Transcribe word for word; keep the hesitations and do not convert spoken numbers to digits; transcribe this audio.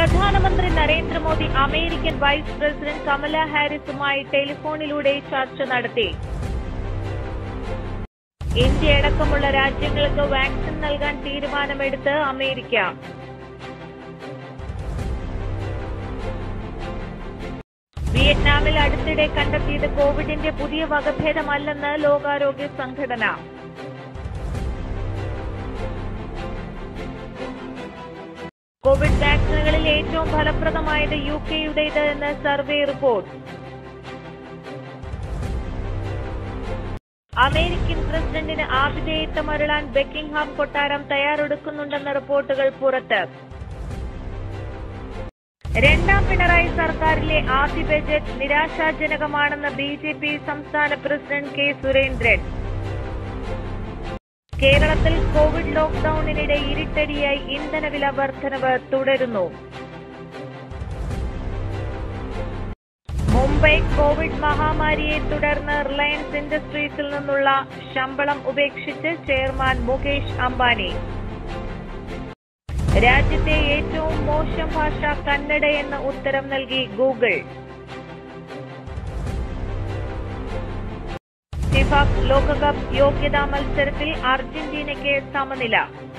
പ്രധാനമന്ത്രി Narendra Modi American vice president Kamala ഹാരിസുമായി ടെലിഫോണിലൂടെ ചർച്ച നടത്തി. ഇന്ത്യയടക്കമുള്ള രാജ്യങ്ങൾക്ക് വാക്സിൻ നൽകാൻ തീരുമാനമെടുത്ത് അമേരിക്ക. വിയറ്റ്നാമിൽ അടുത്തിടെ കണ്ടെത്തിയത് കോവിഡിന്റെ പുതിയ വകഭേദമല്ലെന്ന് ലോകാരോഗ്യ സംഘടന. കോവിഡ് വാക്സിനുകളിൽ ഏറ്റവും ഫലപ്രദമായത് യു കെയുടേത് എന്ന് സർവേ റിപ്പോർട്ട്. അമേരിക്കൻ പ്രസിഡന്റിന് ആതിഥേയത്വമരുളാൻ ബക്കിംഗ്ഹാം കൊട്ടാരം തയ്യാറെടുക്കുന്നുണ്ടെന്ന റിപ്പോർട്ടുകൾ പുറത്ത്. രണ്ടാം പിണറായി സർക്കാരിലെ ആദ്യ ബജറ്റ് നിരാശാജനകമാണെന്ന് ബി ജെ പി സംസ്ഥാന പ്രസിഡന്റ് കെ സുരേന്ദ്രൻ. കേരളത്തിൽ കോവിഡ് ലോക്ഡൌണിനിടെ ഇരുട്ടടിയായി ഇന്ധനവില വർധനവ് തുടരുന്നു. മുംബൈ കോവിഡ് മഹാമാരിയെ തുടർന്ന് റിലയൻസ് ഇൻഡസ്ട്രീസിൽ നിന്നുള്ള ശമ്പളം ഉപേക്ഷിച്ച് ചെയർമാൻ മുകേഷ് അംബാനി. രാജ്യത്തെ ഏറ്റവും മോശം ഭാഷ കന്നഡയെന്ന് ഉത്തരം നൽകി ഗൂഗിൾ. ഫിഫ ലോകകപ്പ് യോഗ്യതാ മത്സരത്തിൽ അർജന്റീനയ്ക്ക് സമനില.